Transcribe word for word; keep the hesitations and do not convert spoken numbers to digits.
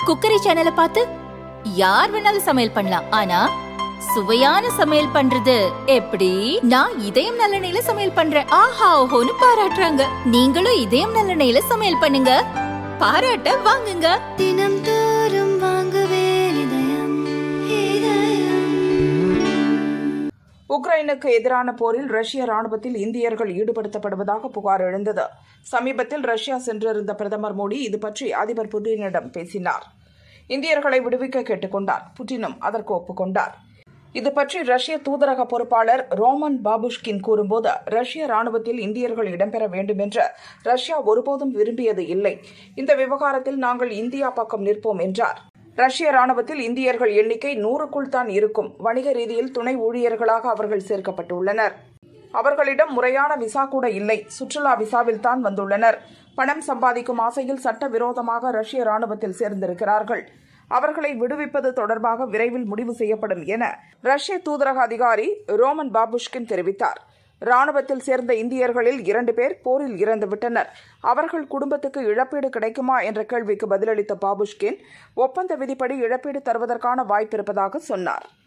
Cookery சேனலை பார்த்து யார் வேணாலும் சமையல் பண்ணலாம். ஆனா சுவையான சமையல் பண்றது எப்படி? நான் இதயம் நல்லெண்ணெயில சமையல் பண்றேன். ஆஹா ஓஹோன்னு பாராட்டுறாங்க. நீங்களும் இதயம் நல்லெண்ணெயில சமையல் பண்ணுங்க, பாராட்ட வாங்குங்க. தினம் தோறும் வாங்குவே இதயம் இதயம். உக்ரைனுக்கு எதிரான போரில் ரஷ்ய ராணுவத்தில் இந்தியர்கள் ஈடுபடுத்தப்படுவதாக புகார் எழுந்தது. சமீபத்தில் ரஷ்யா சென்றிருந்த பிரதமர் மோடி இது பற்றி அதிபர் புட்டினிடம் பேசினார். இந்தியர்களை விடுவிக்க கேட்டுக்கொண்டார். புட்டினும் அதற்கு ஒப்புக்கொண்டார். இது பற்றி ரஷ்ய தூதரக பொறுப்பாளர் ரோமன் பாபுஷ்கின் கூறும்போது, ரஷ்ய ராணுவத்தில் இந்தியர்கள் இடம்பெற வேண்டும் என்று ரஷ்யா ஒருபோதும் விரும்பியது இல்லை. இந்த விவகாரத்தில் நாங்கள் இந்தியா பக்கம் நிற்போம் என்றார். ரஷ்ய ராணுவத்தில் இந்தியர்கள் எண்ணிக்கை நூறுக்குள் தான் இருக்கும். வணிக ரீதியில் துணை ஊழியர்களாக அவர்கள் சேர்க்கப்பட்டுள்ளனர். அவர்களிடம் முறையான விசா கூட இல்லை. சுற்றுலா விசாவில் தான் வந்துள்ளனர். பணம் சம்பாதிக்கும் ஆசையில் சட்டவிரோதமாக ரஷ்ய ராணுவத்தில் சேர்ந்திருக்கிறார்கள். அவர்களை விடுவிப்பது தொடர்பாக விரைவில் முடிவு செய்யப்படும் என ரஷ்ய தூதரக அதிகாரி ரோமன் பாபுஷ்கின் தெரிவித்தார். ராணுவத்தில் சேர்ந்த இந்தியர்களில் இரண்டு பேர் போரில் இறந்துவிட்டனர். அவர்கள் குடும்பத்துக்கு இழப்பீடு கிடைக்குமா என்ற கேள்விக்கு பதிலளித்த பாபுஷ்கின், ஒப்பந்த விதிப்படி இழப்பீடு தருவதற்கான வாய்ப்பு இருப்பதாக சொன்னார்.